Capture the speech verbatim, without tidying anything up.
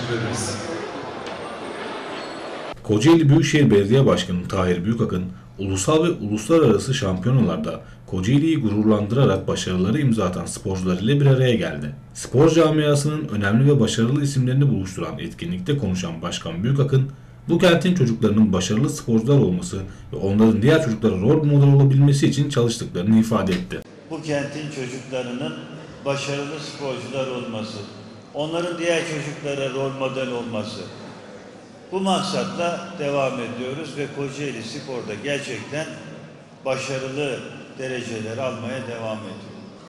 teşekkür ederiz. Kocaeli Büyükşehir Belediye Başkanı Tahir Büyükakın, ulusal ve uluslararası şampiyonalarda Kocaeli'yi gururlandırarak başarıları imza atan sporcular ile bir araya geldi. Spor camiasının önemli ve başarılı isimlerini buluşturan etkinlikte konuşan Başkan Büyükakın, bu kentin çocuklarının başarılı sporcular olması ve onların diğer çocuklara rol model olabilmesi için çalıştıklarını ifade etti. Bu kentin çocuklarının başarılı sporcular olması, onların diğer çocuklara rol model olması, bu maksatla devam ediyoruz ve Kocaeli Spor'da gerçekten başarılı dereceler almaya devam ediyor.